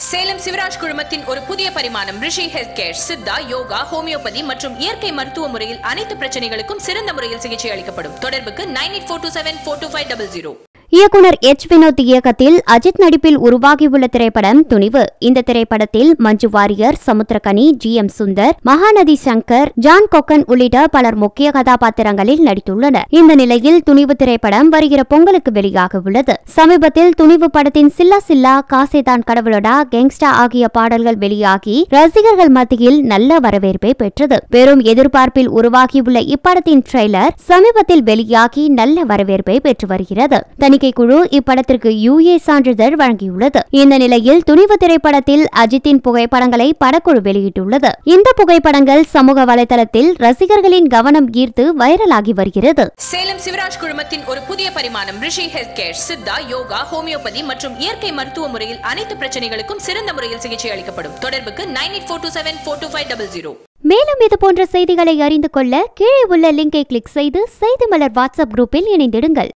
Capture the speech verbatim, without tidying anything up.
சேலம் சிவராஜ் குழுமத்தின் ஒரு புதிய பரிமாணம் Rishi health care. Siddha, yoga, homeopathy மற்றும் இயற்கை மருத்துவ முறையில் அனைத்து பிரச்சனைகளுக்கும் சிறந்த முறையில் சிகிச்சை அளிக்கப்படும். தொடர்புக்கு nine eight four two seven four two five double zero. இயக்குனர் எச் வினோத் இயக்கத்தில் அஜித் நடிப்பில் உருவாகியுள்ள திரைப்படம் துணிவு. இந்த திரைப்படத்தில் Manju Warrier, Samuthirakani, G M Sundar, Mahanadhi Shankar, John Kokken உள்ளிட்ட பலர் முக்கிய கதாபாத்திரங்களில் நடித்துள்ளனர். இந்த நிலையில் துணிவு திரைப்படம் வருகிற பொங்கலுக்கு வெளியாக உள்ளது. சமீபத்தில் துணிவு படத்தின் சில்லா சில்லா, காசேதான் கடவுளடா, கேங்ஸ்டா ஆகிய பாடல்கள் வெளியாகி ரசிகர்கள் மத்தியில் நல்ல வரவேற்பை பெற்றது. பெரும் எதிர்பார்ப்பில் உருவாகியுள்ள இப்படத்தின் ட்ரெய்லர் சமீபத்தில் வெளியாகி நல்ல வரவேற்பை பெற்று வருகிறது. குழு இப்படத்திற்கு யூஏ சான்றிதழ் வழங்கியுள்ளது. இந்த நிலையில் துணிவு திரைப்படத்தில் அஜித்தின் புகைப்படங்களை படக்குழு வெளியிட்டுள்ளது. இந்த புகைப்படங்கள் சமூக வலைதளத்தில் ரசிகர்களின் கவனம் ஈர்த்து வைரலாகி வருகிறது. சேலம் சிவராஜ் குழுமத்தின் ஒரு புதிய பரிமாணம் Rishi health care. Siddha, yoga, homeopathy மற்றும் இயற்கை மருத்துவ முறையில் அனைத்து பிரச்சனைகளுக்கும் சிறந்த முறையில் சிகிச்சை அளிக்கப்படும். தொடர்புக்கு nine eight four two seven four two five double zero. மேலும் இது போன்ற செய்திகளை அறிந்து கொள்ள கீழே உள்ள லிங்கை கிளிக் செய்து செய்தி மலர் வாட்ஸ்அப் குரூப்பில் இணைந்திடுங்கள்.